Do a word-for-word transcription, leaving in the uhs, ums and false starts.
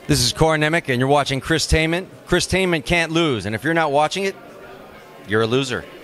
This is Corin You, and you're watching Chrisstainment. Chrisstainment can't lose, and if you're not watching it, you're a loser.